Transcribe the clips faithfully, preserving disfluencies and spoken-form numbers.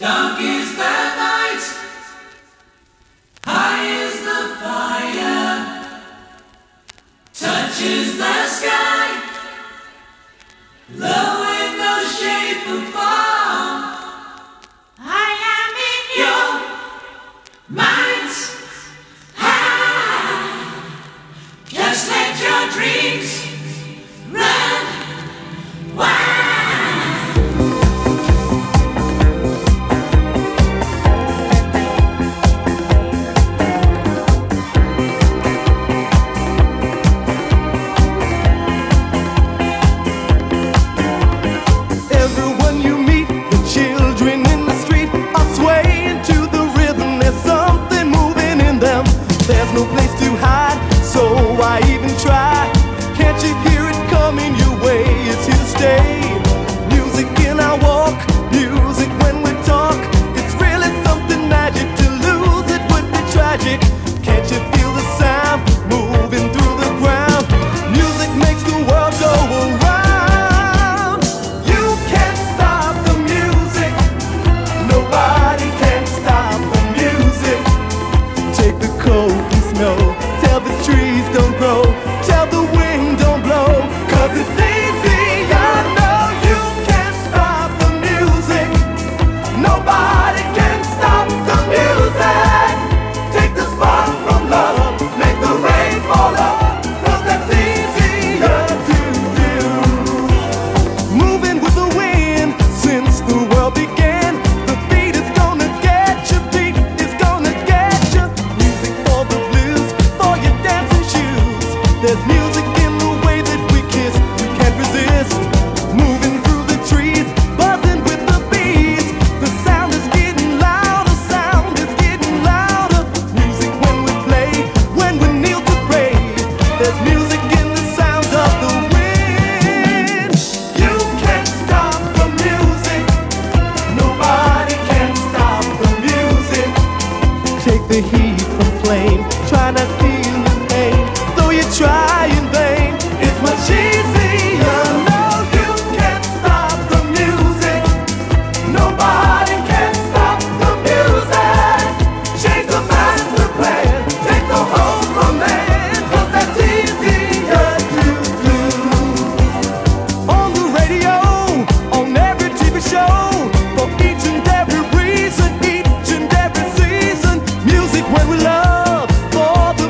Dark is the night, high is the fire, touches the sky, love with no shape or form. I am in your mind's eye. Just let your dreams run wild. No place to hide, so why even try? Can't you hear it coming your way? It's here to stay. Music in our walk, music when we talk. It's really something magic. To lose it would be tragic. Can't you feel the sound moving through the ground? Music makes the world go around. You can't stop the music. Nobody can stop the music. Take the cold snow, tell the trees don't grow, tell the wind don't blow, cause it's easy, I know you can't stop the music. Nobody can stop the music. Take the spark from love, make the rain fall up, cause that's easier to do. Moving with the wind since the world began. The beat is gonna get you, beat is gonna get you. Music for the for your dancing shoes. There's music in the way that we kiss. You can't resist. Moving through the trees, buzzing with the bees. The sound is getting louder, sound is getting louder. Music when we play, when we kneel to pray. There's music in the sound of the wind. You can't stop the music. Nobody can stop the music. Take the heat from flame. Try not to feel the pain, though you try in vain. It's much easier. No, you can't stop the music. Nobody can stop the music. Change the master plan, take the whole command, cause that's easier to do. On the radio, on every T V show, for each and every reason, each and every season. Music when we love, for the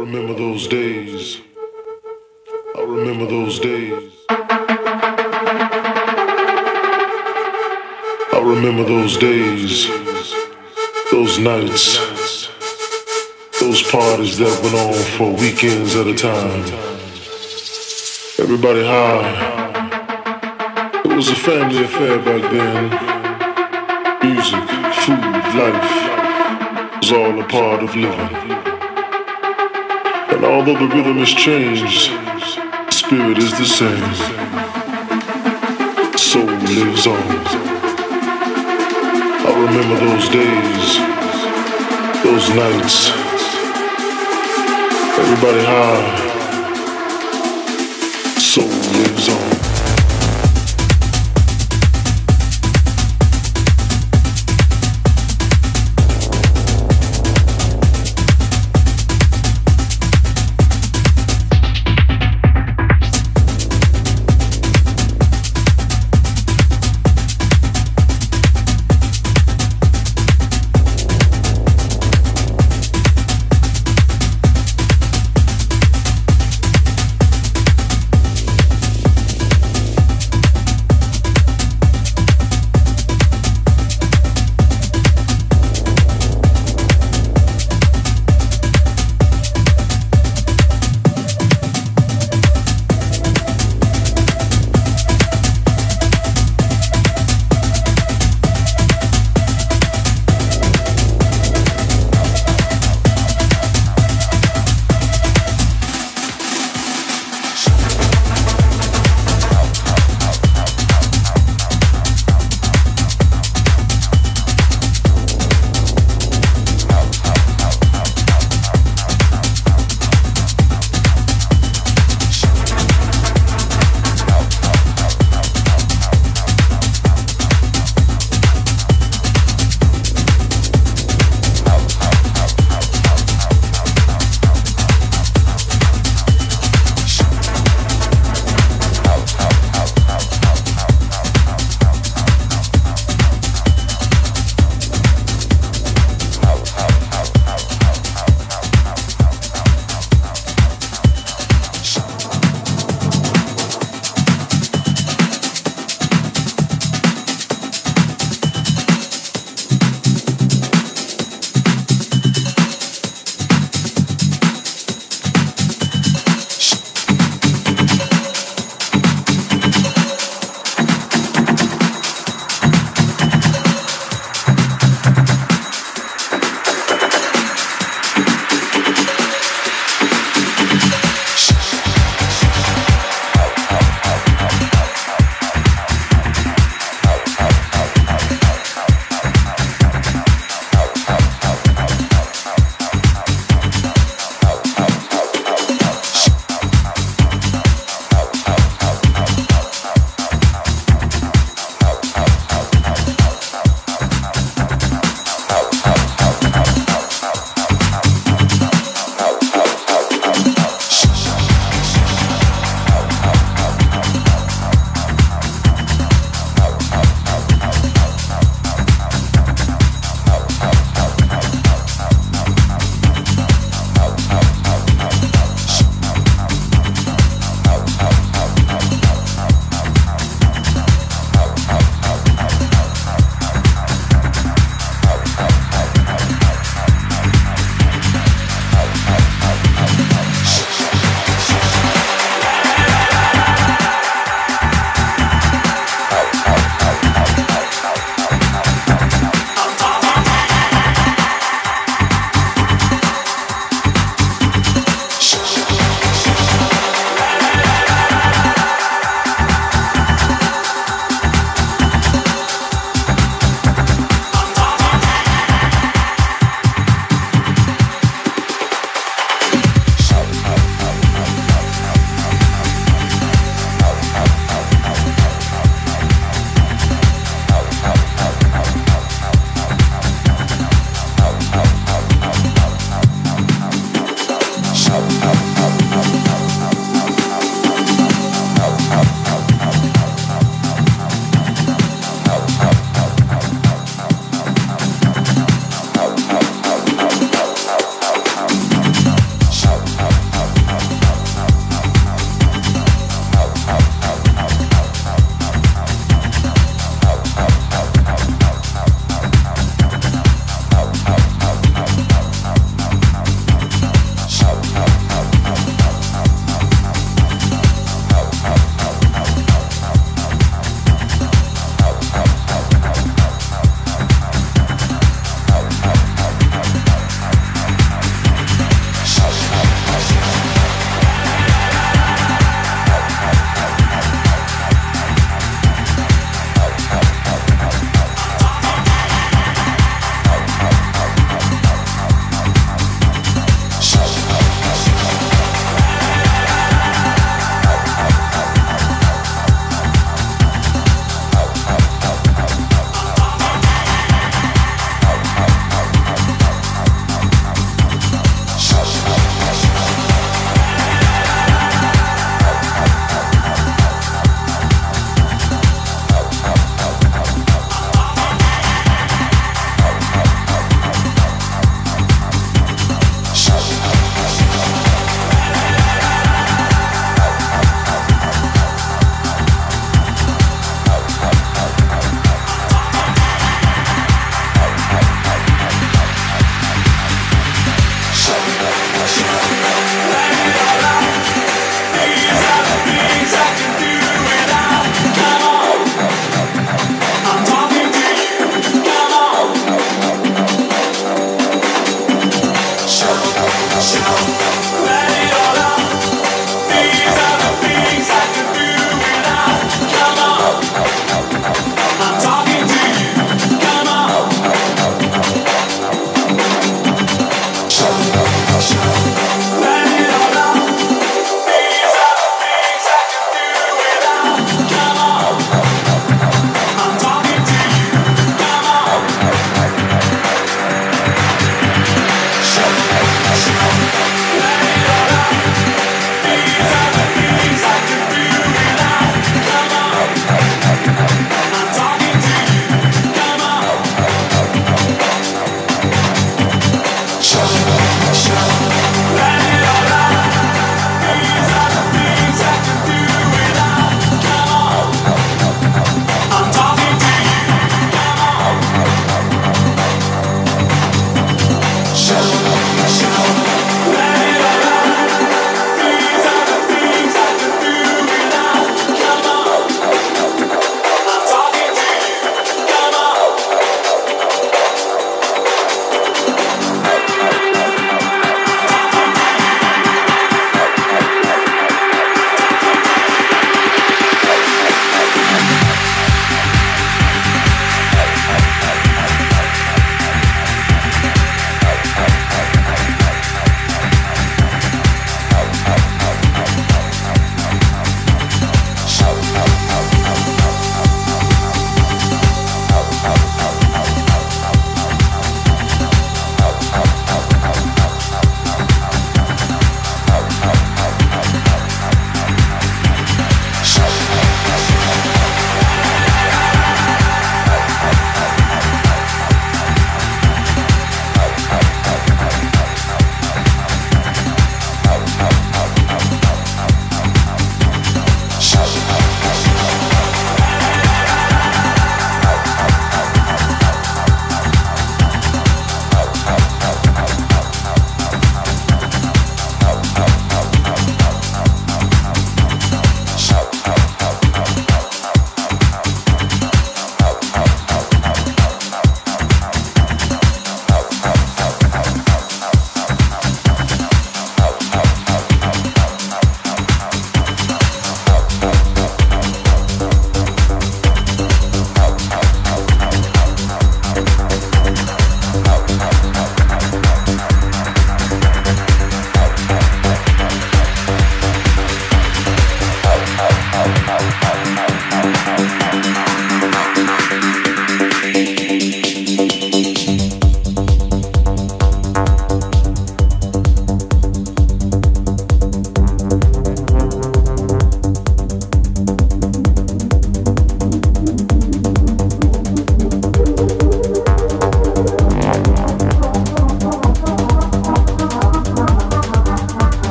remember those days. I remember those days. I remember those days, those nights, those parties that went on for weekends at a time. Everybody high. It was a family affair back then. Music, food, life was all a part of living. And although the rhythm has changed, the spirit is the same. Soul lives on. I remember those days, those nights. Everybody high. Soul lives on.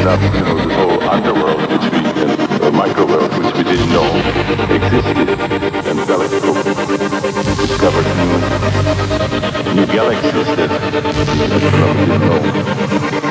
up, you know, the whole underworld, which we, uh, uh, microworld, which we didn't know existed, and telescope discovered new, new galaxies that astronomers didn't know.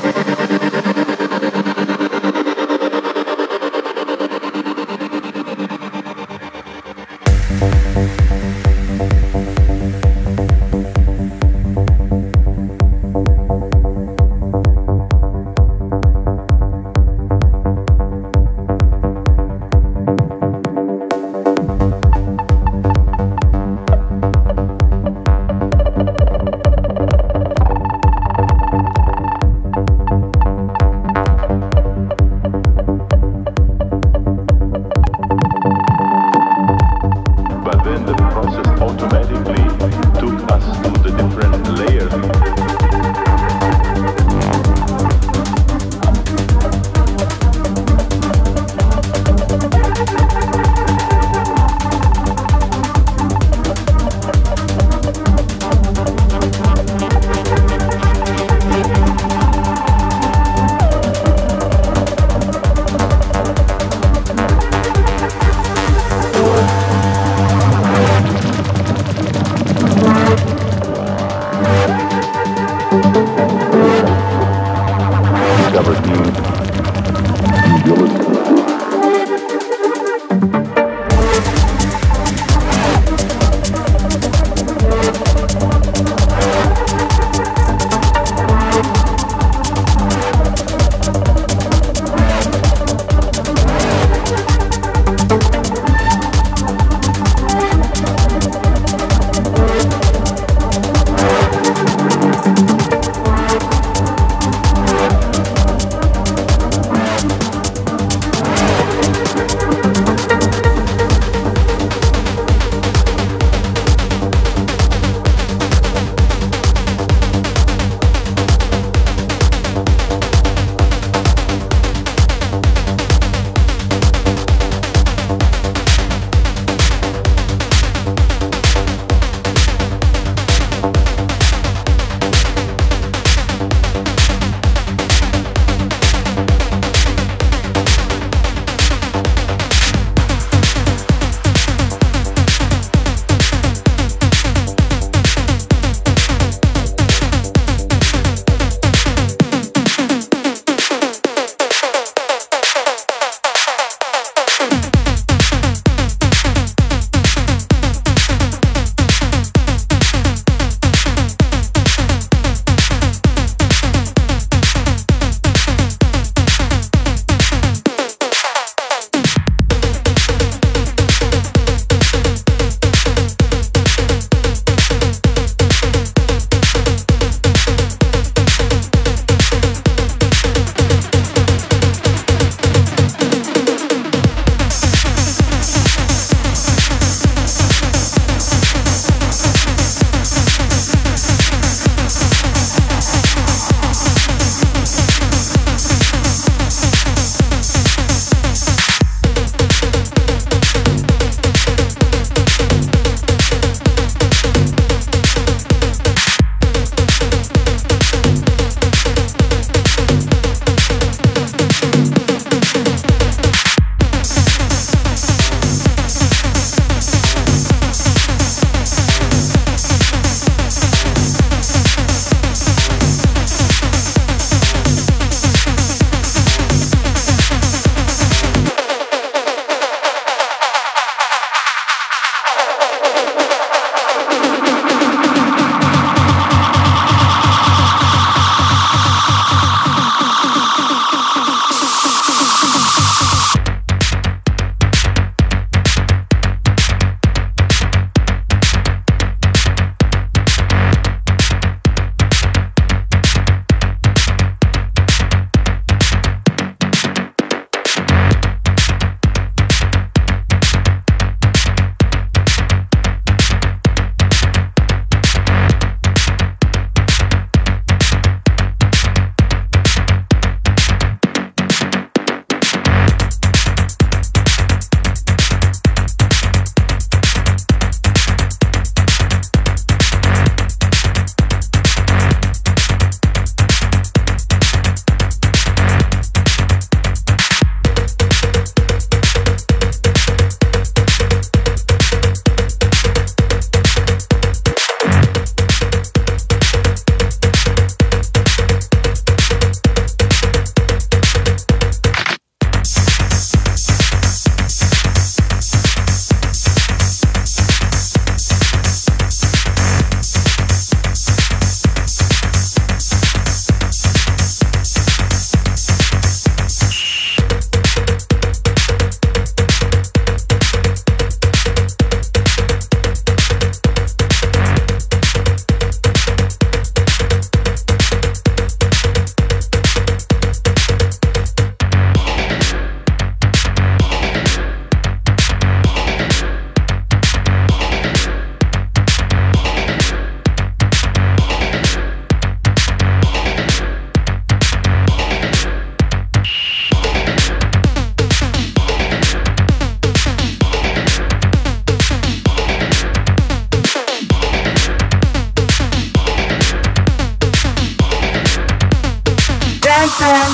dancing.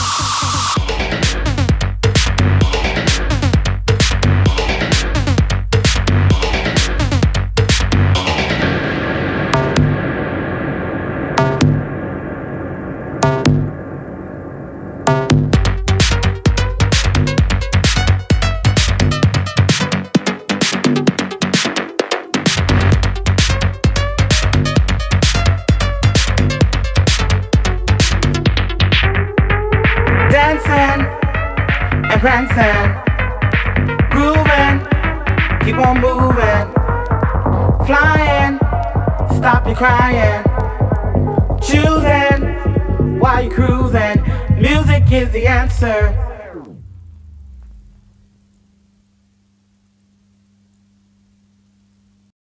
Dancing and prancing, grooving, keep on moving, flying, stop your crying, choosing while you're cruising. Music is the answer.